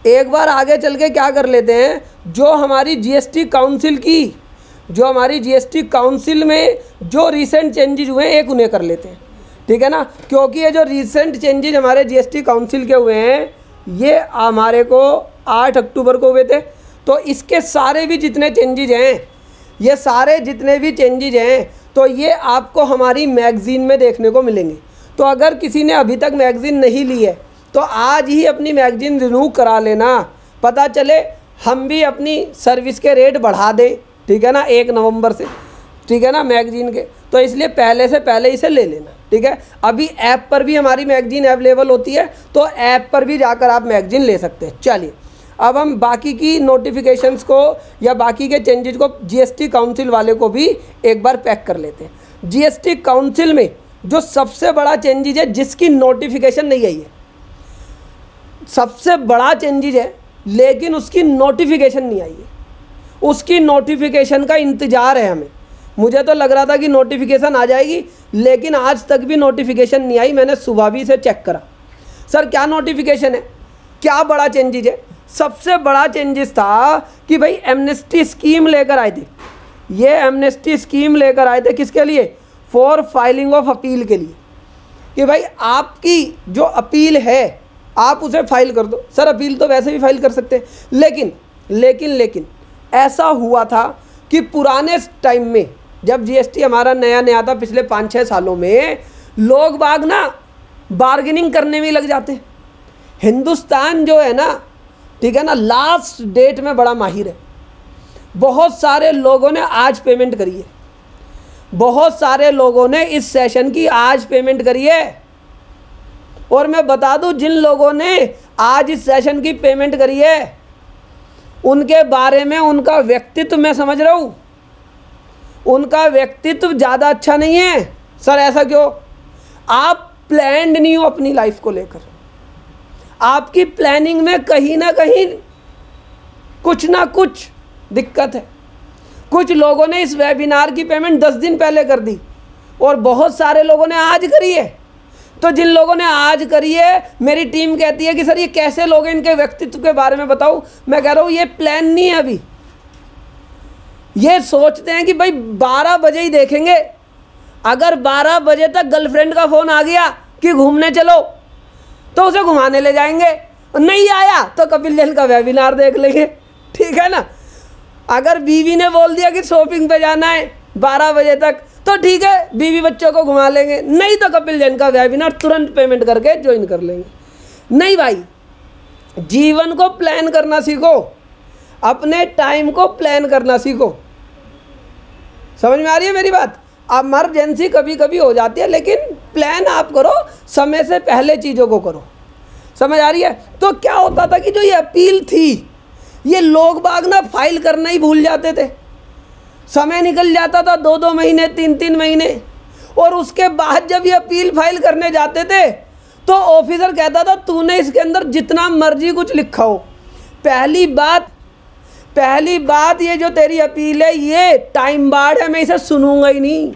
एक बार आगे चल के क्या कर लेते हैं, जो हमारी जीएसटी काउंसिल में जो रिसेंट चेंजेज हुए हैं एक उन्हें कर लेते हैं, ठीक है ना। क्योंकि ये जो रिसेंट चेंजेज हमारे जीएसटी काउंसिल के हुए हैं ये हमारे को 8 अक्टूबर को हुए थे। तो इसके सारे भी जितने चेंजेज हैं, ये सारे जितने भी चेंजेज हैं तो ये आपको हमारी मैगज़ीन में देखने को मिलेंगे। तो अगर किसी ने अभी तक मैगज़ीन नहीं ली है तो आज ही अपनी मैगज़ीन रिन्यू करा लेना, पता चले हम भी अपनी सर्विस के रेट बढ़ा दें, ठीक है ना, 1 नवंबर से, ठीक है ना, मैगज़ीन के। तो इसलिए पहले से पहले इसे ले लेना, ठीक है। अभी ऐप पर भी हमारी मैगज़ीन अवेलेबल होती है, तो ऐप पर भी जाकर आप मैगज़ीन ले सकते हैं। चलिए अब हम बाकी की नोटिफिकेशंस को या बाकी के चेंजेस को जीएसटी काउंसिल वाले को भी एक बार पैक कर लेते हैं। जीएसटी काउंसिल में जो सबसे बड़ा चेंजेस है जिसकी नोटिफिकेशन नहीं आई है, सबसे बड़ा चेंजेस है लेकिन उसकी नोटिफिकेशन नहीं आई है, उसकी नोटिफिकेशन का इंतज़ार है हमें। मुझे तो लग रहा था कि नोटिफिकेशन आ जाएगी लेकिन आज तक भी नोटिफिकेशन नहीं आई। मैंने सुबह भी इसे चेक करा। सर क्या नोटिफिकेशन है, क्या बड़ा चेंजेस है? सबसे बड़ा चेंजेस था कि भाई एमनेस्टी स्कीम लेकर आए थे। ये एमनेस्टी स्कीम लेकर आए थे किसके लिए? फॉर फाइलिंग ऑफ अपील के लिए, कि भाई आपकी जो अपील है आप उसे फाइल कर दो। सर अपील तो वैसे भी फाइल कर सकते हैं, लेकिन ऐसा हुआ था कि पुराने टाइम में जब जीएसटी हमारा नया था, पिछले 5-6 सालों में लोग बाग ना बार्गेनिंग करने में लग जाते हैं। हिंदुस्तान जो है ना, ठीक है ना, लास्ट डेट में बड़ा माहिर है। बहुत सारे लोगों ने आज पेमेंट करी है, बहुत सारे लोगों ने इस सेशन की आज पेमेंट करी है। और मैं बता दूं, जिन लोगों ने आज इस सेशन की पेमेंट करी है उनके बारे में उनका व्यक्तित्व मैं समझ रहा हूँ, उनका व्यक्तित्व ज़्यादा अच्छा नहीं है। सर ऐसा क्यों? आप प्लान्ड नहीं हो अपनी लाइफ को लेकर, आपकी प्लानिंग में कहीं ना कहीं कुछ ना कुछ दिक्कत है। कुछ लोगों ने इस वेबिनार की पेमेंट 10 दिन पहले कर दी और बहुत सारे लोगों ने आज करी है। तो जिन लोगों ने आज करी है, मेरी टीम कहती है कि सर ये कैसे लोग हैं, इनके व्यक्तित्व के बारे में बताओ। मैं कह रहा हूँ ये प्लान नहीं है अभी। ये सोचते हैं कि भाई 12 बजे ही देखेंगे। अगर 12 बजे तक गर्लफ्रेंड का फ़ोन आ गया कि घूमने चलो तो उसे घुमाने ले जाएंगे, नहीं आया तो कपिल जैन का वेबिनार देख लेंगे, ठीक है ना। अगर बीवी ने बोल दिया कि शॉपिंग पे जाना है 12 बजे तक तो ठीक है, बीवी बच्चों को घुमा लेंगे, नहीं तो कपिल जैन का वेबिनार तुरंत पेमेंट करके ज्वाइन कर लेंगे। नहीं भाई, जीवन को प्लान करना सीखो, अपने टाइम को प्लान करना सीखो। समझ में आ रही है मेरी बात? इमरजेंसी कभी कभी हो जाती है लेकिन प्लान आप करो, समय से पहले चीज़ों को करो। समझ आ रही है? तो क्या होता था कि जो ये अपील थी ये लोग बाग ना फाइल करना ही भूल जाते थे। समय निकल जाता था 2-2 महीने 3-3 महीने, और उसके बाद जब ये अपील फाइल करने जाते थे तो ऑफिसर कहता था तूने इसके अंदर जितना मर्जी कुछ लिखा हो, पहली बात ये जो तेरी अपील है ये टाइम बार्ड है, मैं इसे सुनूंगा ही नहीं।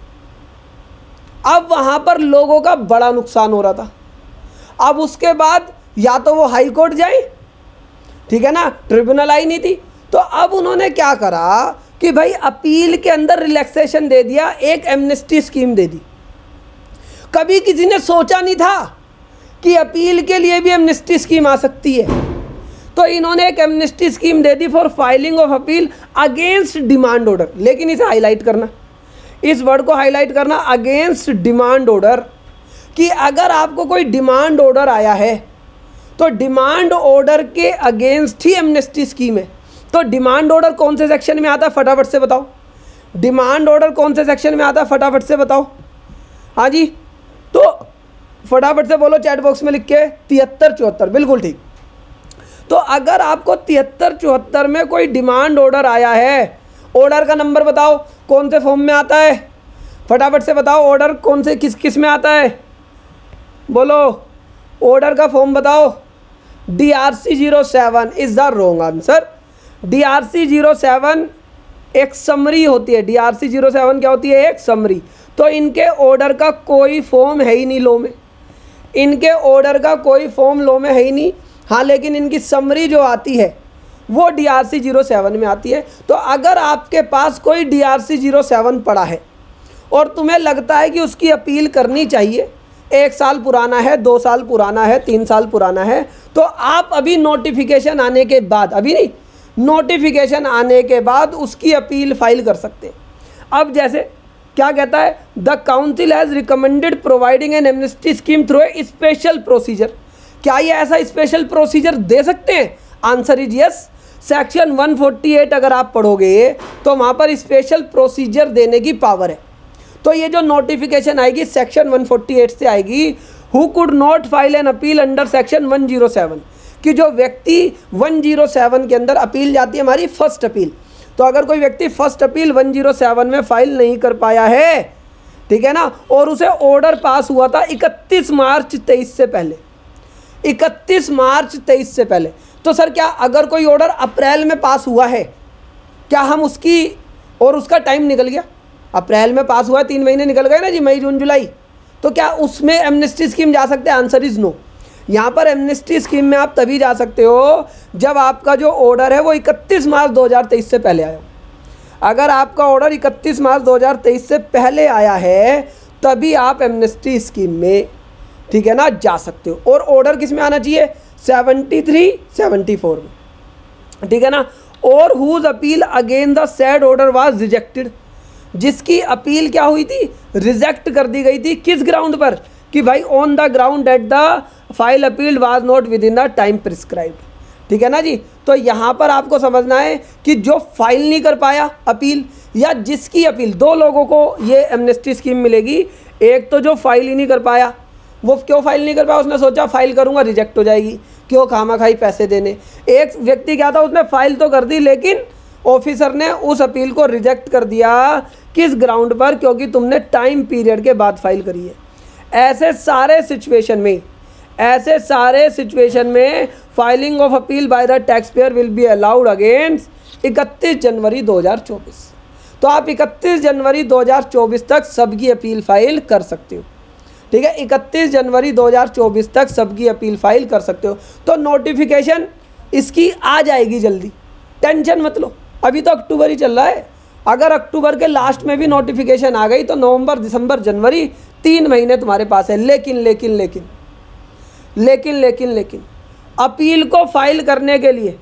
अब वहाँ पर लोगों का बड़ा नुकसान हो रहा था। अब उसके बाद या तो वो हाई कोर्ट जाए, ठीक है ना, ट्रिब्यूनल आई नहीं थी, तो अब उन्होंने क्या करा कि भाई अपील के अंदर रिलैक्सेशन दे दिया, एक एमनेस्टी स्कीम दे दी। कभी किसी ने सोचा नहीं था कि अपील के लिए भी एमनेस्टी स्कीम आ सकती है, तो इन्होंने एक एमनेस्टी स्कीम दे दी for filing of appeal against demand order. लेकिन इसे हाईलाइट करना, इस वर्ड को हाईलाइट करना, अगेंस्ट डिमांड ऑर्डर, कि अगर आपको कोई डिमांड ऑर्डर आया है तो डिमांड ऑर्डर के अगेंस्ट ही एमनेस्टी स्कीम है। तो डिमांड ऑर्डर कौन से सेक्शन में आता है फटाफट से बताओ? डिमांड ऑर्डर कौन से सेक्शन में आता है फटाफट से बताओ? हाँ जी, तो फटाफट से बोलो चैट बॉक्स में लिख के 73-74, बिल्कुल ठीक। तो अगर आपको 73-74 में कोई डिमांड ऑर्डर आया है, ऑर्डर का नंबर बताओ, कौन से फॉर्म में आता है, फटाफट से बताओ। ऑर्डर कौन से किस में आता है, बोलो ऑर्डर का फॉर्म बताओ। DRC 07 is the wrong answer. DRC 07 एक समरी होती है। DRC 07 क्या होती है? एक समरी। तो इनके ऑर्डर का कोई फॉर्म है ही नहीं लॉ में, इनके ऑर्डर का कोई फॉर्म लॉ में है ही नहीं। हाँ, लेकिन इनकी समरी जो आती है वो DRC 07 में आती है। तो अगर आपके पास कोई DRC 07 पड़ा है और तुम्हें लगता है कि उसकी अपील करनी चाहिए, 1 साल पुराना है, 2 साल पुराना है, 3 साल पुराना है, तो आप अभी नोटिफिकेशन आने के बाद, अभी नहीं, नोटिफिकेशन आने के बाद उसकी अपील फाइल कर सकते हैं। अब जैसे क्या कहता है, the council has recommended providing an amnesty scheme through a special procedure. क्या ये ऐसा स्पेशल प्रोसीजर दे सकते हैं? Answer is yes. सेक्शन 148 अगर आप पढ़ोगे तो वहाँ पर स्पेशल प्रोसीजर देने की पावर है। तो ये जो नोटिफिकेशन आएगी सेक्शन 148 से आएगी, who could not file an appeal under section 107, कि जो व्यक्ति 107 के अंदर अपील जाती है, हमारी फर्स्ट अपील, तो अगर कोई व्यक्ति फर्स्ट अपील 107 में फाइल नहीं कर पाया है, ठीक है ना, और उसे ऑर्डर पास हुआ था 31 मार्च 23 से पहले, 31 मार्च 23 से पहले, तो सर क्या अगर कोई ऑर्डर अप्रैल में पास हुआ है, क्या हम उसकी, और उसका टाइम निकल गया, अप्रैल में पास हुआ है, 3 महीने निकल गए ना जी, मई जून जुलाई, तो क्या उसमें एमनेस्टी स्कीम जा सकते हैं? Answer is no. यहाँ पर एमनेस्टी स्कीम में आप तभी जा सकते हो जब आपका जो ऑर्डर है वो 31 मार्च 2023 से पहले आया हो। अगर आपका ऑर्डर 31 मार्च 2023 से पहले आया है तभी आप एमनेस्टी स्कीम में, ठीक है ना, जा सकते हो। और ऑर्डर किस में आना चाहिए? 73, 74 में, ठीक है ना। और whose appeal again the said order was rejected, जिसकी अपील क्या हुई थी? रिजेक्ट कर दी गई थी। किस ग्राउंड पर? कि भाई on the ground that the file appeal was not within the time prescribed, ठीक है ना जी। तो यहाँ पर आपको समझना है कि जो फाइल नहीं कर पाया अपील, या जिसकी अपील, 2 लोगों को ये एमनेस्टी स्कीम मिलेगी। एक तो जो फाइल ही नहीं कर पाया, वो क्यों फाइल नहीं कर पाया? उसने सोचा फाइल करूँगा रिजेक्ट हो जाएगी, क्यों खामाखाई पैसे देने। एक व्यक्ति क्या था, उसने फाइल तो कर दी लेकिन ऑफिसर ने उस अपील को रिजेक्ट कर दिया। किस ग्राउंड पर? क्योंकि तुमने टाइम पीरियड के बाद फाइल करी है। ऐसे सारे सिचुएशन में filing of appeal by the tax payer will be allowed against 31 January 2024। तो आप 31 जनवरी 2024 तक सबकी अपील फाइल कर सकते हो, ठीक है। 31 जनवरी 2024 तक सबकी अपील फाइल कर सकते हो। तो नोटिफिकेशन इसकी आ जाएगी जल्दी, टेंशन मत लो। अभी तो अक्टूबर ही चल रहा है, अगर अक्टूबर के लास्ट में भी नोटिफिकेशन आ गई तो नवंबर, दिसंबर, जनवरी, 3 महीने तुम्हारे पास है। लेकिन लेकिन लेकिन लेकिन लेकिन लेकिन अपील को फाइल करने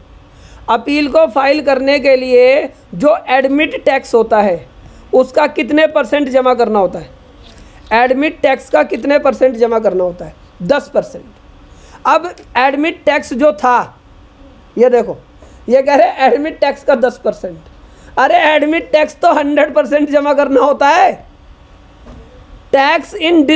के लिए जो एडमिट टैक्स होता है उसका कितने % जमा करना होता है? एडमिट टैक्स का कितने % जमा करना होता है? 10%। अब एडमिट टैक्स जो था, ये देखो, ये कह रहे एडमिट टैक्स का 10%। अरे एडमिट टैक्स तो 100% जमा करना होता है। टैक्स इन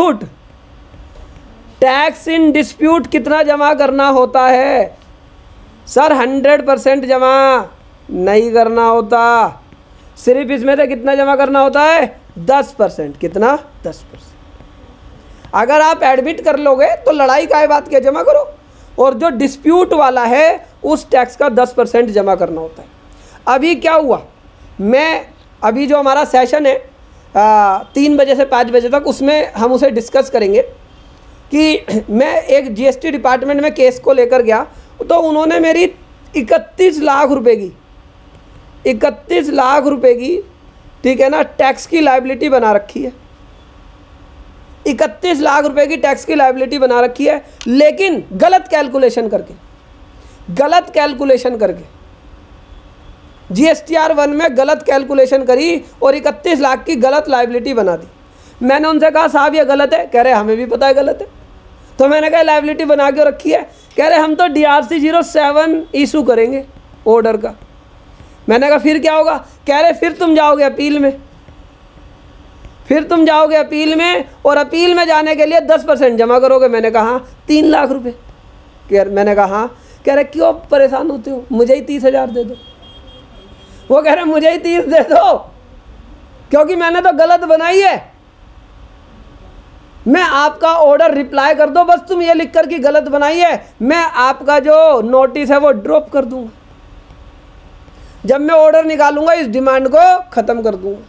डिस्प्यूट कितना जमा करना होता है? सर 100% जमा नहीं करना होता, सिर्फ इसमें से कितना जमा करना होता है? 10%। कितना? 10%। अगर आप एडमिट कर लोगे तो लड़ाई का बात क्या, जमा करो। और जो डिस्प्यूट वाला है उस टैक्स का 10% जमा करना होता है। अभी क्या हुआ, मैं अभी जो हमारा सेशन है 3 बजे से 5 बजे तक, उसमें हम उसे डिस्कस करेंगे कि मैं एक GST डिपार्टमेंट में केस को लेकर गया तो उन्होंने मेरी 31 लाख रुपए की, ठीक है ना, टैक्स की लायबिलिटी बना रखी है। 31 लाख रुपए की टैक्स की लायबिलिटी बना रखी है, लेकिन गलत कैलकुलेशन करके GSTR 1 में गलत कैलकुलेशन करी और 31 लाख की गलत लायबिलिटी बना दी। मैंने उनसे कहा साहब ये गलत है। कह रहे हमें भी पता है गलत है। तो मैंने कहा लायबिलिटी बना के रखी है। कह रहे हम तो DRC 07 इशू करेंगे ऑर्डर का। मैंने कहा फिर क्या होगा? कह रहे फिर तुम जाओगे अपील में, और अपील में जाने के लिए 10% जमा करोगे। मैंने कहा हाँ, 3 लाख रुपए। मैंने कहा हाँ। कह रहे क्यों परेशान होते हो, मुझे ही 30,000 दे दो। वो कह रहे मुझे ही 30 दे दो, क्योंकि मैंने तो गलत बनाई है। मैं आपका ऑर्डर रिप्लाई कर दो, बस तुम ये लिख कर कि गलत बनाई है, मैं आपका जो नोटिस है वो ड्रॉप कर दूंगा। जब मैं ऑर्डर निकालूंगा इस डिमांड को खत्म कर दूंगा।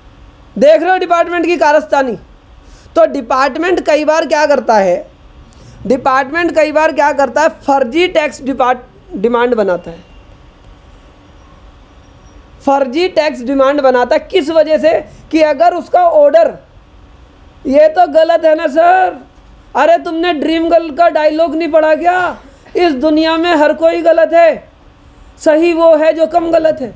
देख रहे हो डिपार्टमेंट की कारस्तानी। तो डिपार्टमेंट कई बार क्या करता है, डिपार्टमेंट कई बार क्या करता है, फर्जी टैक्स डिमांड बनाता है। फर्जी टैक्स डिमांड बनाता है किस वजह से, कि अगर उसका ऑर्डर, ये तो गलत है ना सर, अरे तुमने ड्रीम गर्ल का डायलॉग नहीं पढ़ा क्या, इस दुनिया में हर कोई गलत है, सही वो है जो कम गलत है।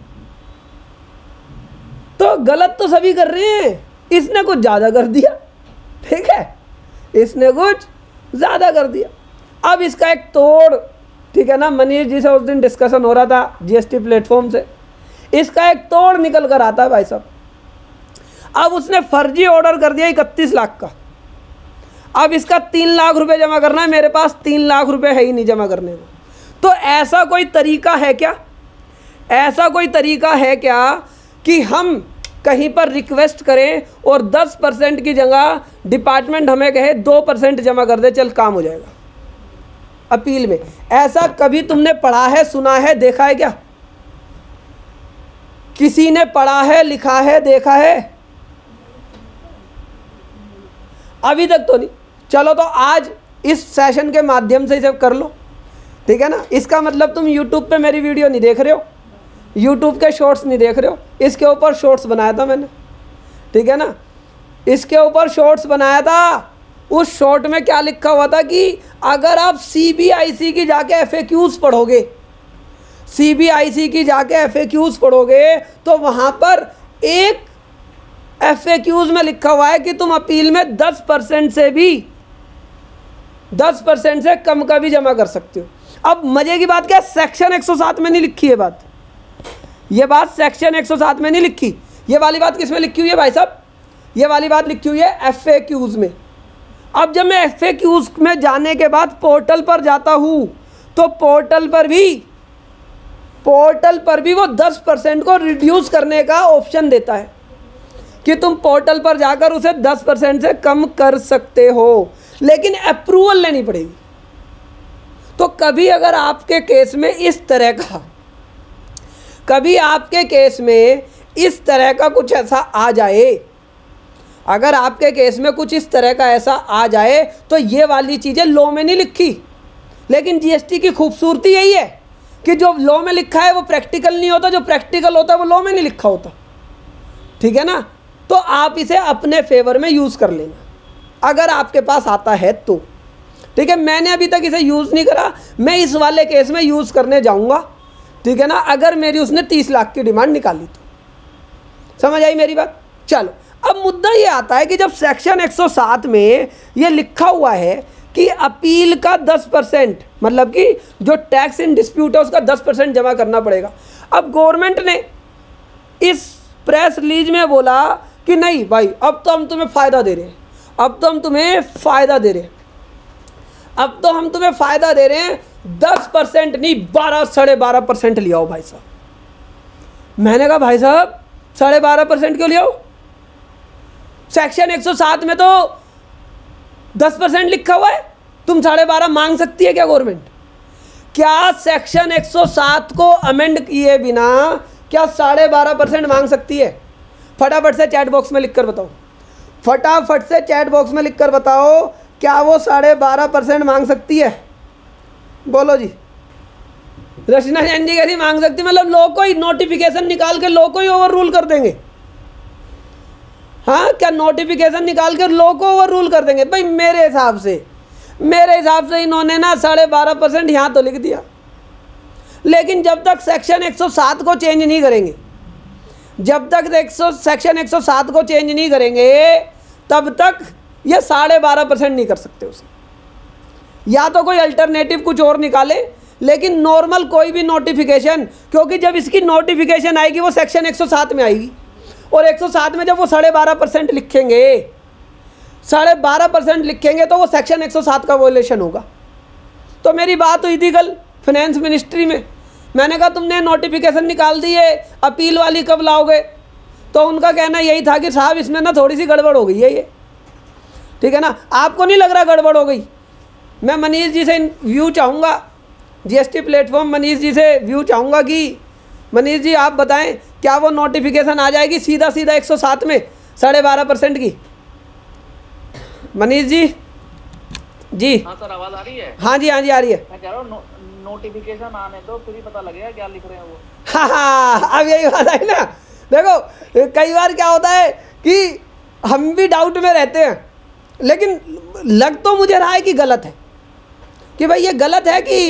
तो गलत तो सभी कर रहे हैं, इसने कुछ ज़्यादा कर दिया, ठीक है, इसने कुछ ज़्यादा कर दिया। अब इसका एक तोड़, ठीक है ना, मनीष जी से उस दिन डिस्कशन हो रहा था जीएसटी प्लेटफॉर्म से, इसका एक तोड़ निकल कर आता है भाई साहब। अब उसने फर्जी ऑर्डर कर दिया 31 लाख का, अब इसका 3 लाख रुपए जमा करना है, मेरे पास 3 लाख रुपए है ही नहीं जमा करने को। तो ऐसा कोई तरीका है क्या, ऐसा कोई तरीका है क्या कि हम कहीं पर रिक्वेस्ट करें और 10% की जगह डिपार्टमेंट हमें कहे 2% जमा कर दे, चल काम हो जाएगा अपील में? ऐसा कभी तुमने पढ़ा है, सुना है, देखा है क्या? किसी ने पढ़ा है, लिखा है, देखा है? अभी तक तो नहीं। चलो तो आज इस सेशन के माध्यम से इसे कर लो, ठीक है ना। इसका मतलब तुम YouTube पे मेरी वीडियो नहीं देख रहे हो, YouTube के शॉर्ट्स नहीं देख रहे हो, इसके ऊपर शॉर्ट्स बनाया था मैंने, ठीक है ना, इसके ऊपर शॉर्ट्स बनाया था। उस शॉर्ट में क्या लिखा हुआ था कि अगर आप CBIC की जाके FAQs पढ़ोगे, CBIC की जाके FAQs पढ़ोगे तो वहाँ पर एक FAQs में लिखा हुआ है कि तुम अपील में 10% से भी 10% से कम का भी जमा कर सकते हो। अब मजे की बात क्या, सेक्शन 107 में नहीं लिखी है बात, ये बात सेक्शन 107 में नहीं लिखी। ये वाली बात किस में लिखी हुई है भाई साहब? ये वाली बात लिखी हुई है FAQs में। अब जब मैं FAQs में जाने के बाद पोर्टल पर जाता हूँ तो पोर्टल पर भी वो 10% को रिड्यूस करने का ऑप्शन देता है कि तुम पोर्टल पर जाकर उसे 10% से कम कर सकते हो, लेकिन अप्रूवल लेनी पड़ेगी। तो कभी अगर आपके केस में इस तरह का, कभी आपके केस में इस तरह का कुछ ऐसा आ जाए, अगर आपके केस में कुछ इस तरह का ऐसा आ जाए तो ये वाली चीज़ें लॉ में नहीं लिखी। लेकिन जीएसटी की खूबसूरती यही है कि जो लॉ में लिखा है वो प्रैक्टिकल नहीं होता, जो प्रैक्टिकल होता है वो लॉ में नहीं लिखा होता, ठीक है ना। तो आप इसे अपने फेवर में यूज़ कर लेना अगर आपके पास आता है तो, ठीक है। मैंने अभी तक इसे यूज़ नहीं करा, मैं इस वाले केस में यूज़ करने जाऊँगा, ठीक है ना, अगर मेरी उसने 30 लाख की डिमांड निकाली तो। समझ आई मेरी बात? चलो, अब मुद्दा ये आता है कि जब सेक्शन 107 में ये लिखा हुआ है कि अपील का 10%, मतलब कि जो टैक्स इन डिस्प्यूट है उसका 10% जमा करना पड़ेगा। अब गवर्नमेंट ने इस प्रेस रिलीज में बोला कि नहीं भाई, अब तो हम तुम्हें फ़ायदा दे रहे हैं, अब तो हम तुम्हें फ़ायदा दे रहे हैं, अब तो हम तुम्हें फ़ायदा दे रहे हैं, 10% नहीं 12, 12.5% ले आओ भाई साहब। मैंने कहा भाई साहब 12.5% क्यों ले आओ? सेक्शन 107 में तो 10% लिखा हुआ है, तुम 12.5 मांग सकती है क्या गवर्नमेंट? क्या सेक्शन 107 को अमेंड किए बिना क्या 12.5% मांग सकती है? फटाफट से चैट बॉक्स में लिखकर बताओ, फटाफट से चैट बॉक्स में लिखकर बताओ, क्या वो 12.5% मांग सकती है? बोलो जी। रचना जैन जी कैसी मांग सकती, मतलब लॉ को ही नोटिफिकेशन निकाल के लॉ को ही ओवर रूल कर देंगे? हाँ, क्या नोटिफिकेशन निकाल कर लॉ को ओवर रूल कर देंगे? भाई मेरे हिसाब से इन्होंने ना 12.5% यहाँ तो लिख दिया, लेकिन जब तक सेक्शन 107 को चेंज नहीं करेंगे, जब तक सेक्शन 107 को चेंज नहीं करेंगे तब तक ये 12.5% नहीं कर सकते उसे। या तो कोई अल्टरनेटिव कुछ और निकाले, लेकिन नॉर्मल कोई भी नोटिफिकेशन, क्योंकि जब इसकी नोटिफिकेशन आएगी वो सेक्शन 107 में आएगी, और 107 में जब वो 12.5% लिखेंगे, 12.5% लिखेंगे तो वो सेक्शन 107 का वोलेशन होगा। तो मेरी बात हुई थी कल फाइनेंस मिनिस्ट्री में, मैंने कहा तुमने नोटिफिकेशन निकाल दी है, अपील वाली कब लाओगे? तो उनका कहना यही था कि साहब इसमें ना थोड़ी सी गड़बड़ हो गई है ये, ठीक है ना। आपको नहीं लग रहा गड़बड़ हो गई? मैं मनीष जी से व्यू चाहूँगा, जीएसटी प्लेटफॉर्म मनीष जी से व्यू चाहूँगा कि मनीष जी आप बताएं, क्या वो नोटिफिकेशन आ जाएगी सीधा 107 में 12.5% की? मनीष जी जी। हाँ सर, आवाज आ रही है? हाँ जी, हाँ जी, आ रही है। मैं कह रहा हूँ नोटिफिकेशन आने दो, फिर ही पता लगेगा क्या लिख रहे हैं वो। हाँ हाँ, अब यही बात है ना। देखो कई बार क्या होता है कि हम भी डाउट में रहते हैं, लेकिन लग तो मुझे रहा है कि गलत है, कि भाई ये गलत है कि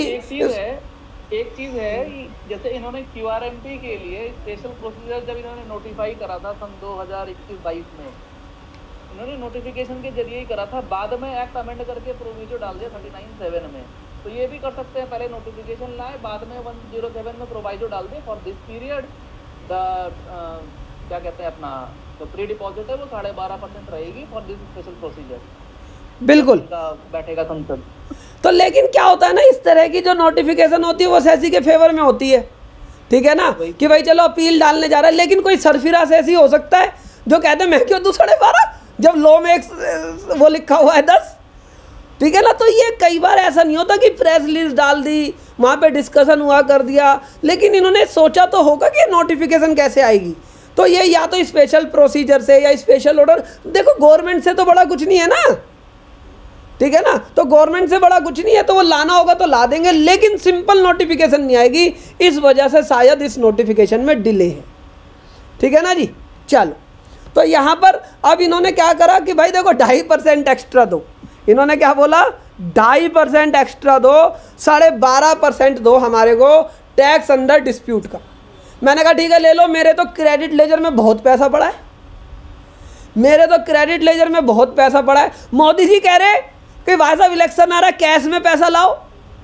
एक चीज है जैसे इन्होंने QRMP के लिए स्पेशल प्रोसीजर जब इन्होंने नोटिफाई करा था सन 2021-22 में, इन्होंने नोटिफिकेशन के जरिए ही करा था, बाद में एक्ट अमेंड करके प्रोविजो डाल दिया 39(7) में। तो ये भी कर सकते हैं, पहले नोटिफिकेशन लाए, बाद में 107 में प्रोवाइजो डाल दिए फॉर दिस पीरियड द क्या कहते हैं अपना जो प्री डिपॉजिट है वो 12.5% रहेगी फॉर दिस स्पेशल प्रोसीजर। बिल्कुल बैठेगा संसद। तो लेकिन क्या होता है ना, इस तरह की जो नोटिफिकेशन होती है वो सेसी के फेवर में होती है, ठीक है ना, कि भाई चलो अपील डालने जा रहा है। लेकिन कोई सरफिरा सेसी हो सकता है जो कहते हैं मैं क्यों दूं 12.5, जब लॉ में एक वो लिखा हुआ है 10, ठीक है ना। तो ये कई बार ऐसा नहीं होता कि प्रेस रिलीज डाल दी, वहाँ पे डिस्कशन हुआ कर दिया, लेकिन इन्होंने सोचा तो होगा कि नोटिफिकेशन कैसे आएगी। तो ये या तो स्पेशल प्रोसीजर से या स्पेशल ऑर्डर, देखो गवर्नमेंट से तो बड़ा कुछ नहीं है ना, ठीक है ना। तो गवर्नमेंट से बड़ा कुछ नहीं है, तो वो लाना होगा तो ला देंगे, लेकिन सिंपल नोटिफिकेशन नहीं आएगी। इस वजह से शायद इस नोटिफिकेशन में डिले है, ठीक है ना जी। चलो, तो यहाँ पर अब इन्होंने क्या करा कि भाई देखो 2.5% एक्स्ट्रा दो। इन्होंने क्या बोला, 2.5% एक्स्ट्रा दो, 12.5% दो हमारे को टैक्स अंडर डिस्प्यूट का। मैंने कहा ठीक है ले लो, मेरे तो क्रेडिट लेजर में बहुत पैसा पड़ा है, मेरे तो क्रेडिट लेजर में बहुत पैसा पड़ा है। मोदी जी कह रहे कि भाई साहब इलेक्शन आ रहा है, कैश में पैसा लाओ।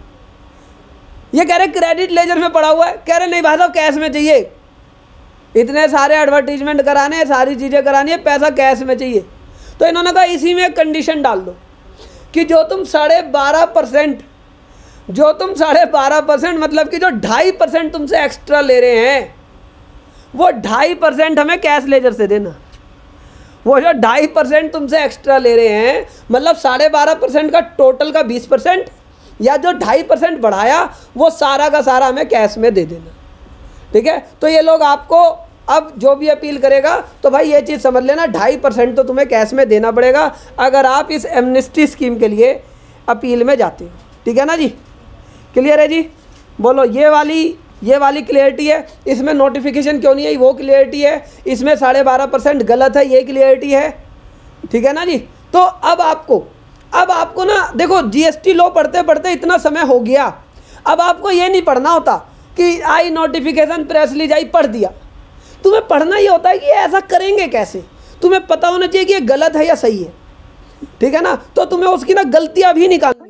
ये कह रहे क्रेडिट लेजर में पड़ा हुआ है, कह रहे नहीं भाई साहब कैश में चाहिए, इतने सारे एडवर्टीजमेंट कराने हैं, सारी चीज़ें करानी है, पैसा कैश में चाहिए। तो इन्होंने कहा इसी में एक कंडीशन डाल दो कि जो तुम 12.5%, जो तुम 12.5% मतलब कि जो 2.5% तुमसे एक्स्ट्रा ले रहे हैं, वो 2.5% हमें कैश लेजर से देना। वो जो 2.5% तुमसे एक्स्ट्रा ले रहे हैं, मतलब 12.5% का टोटल का 20%, या जो 2.5% बढ़ाया वो सारा का सारा हमें कैश में दे देना, ठीक है। तो ये लोग आपको अब जो भी अपील करेगा तो भाई ये चीज़ समझ लेना, 2.5% तो तुम्हें कैश में देना पड़ेगा अगर आप इस एमनेस्टी स्कीम के लिए अपील में जाते हो, ठीक है ना जी। क्लियर है जी, बोलो। ये वाली क्लियरिटी है, इसमें नोटिफिकेशन क्यों नहीं है वो क्लियरिटी है, इसमें 12.5% गलत है ये क्लियरिटी है, ठीक है ना जी। तो अब आपको ना देखो GST लॉ पढ़ते पढ़ते इतना समय हो गया, अब आपको ये नहीं पढ़ना होता कि आई नोटिफिकेशन प्रेस रिलीज आई पढ़ दिया। तुम्हें पढ़ना ही होता है कि ऐसा करेंगे कैसे, तुम्हें पता होना चाहिए कि ये गलत है या सही है, ठीक है ना। तो तुम्हें उसकी ना गलतियां भी निकालनी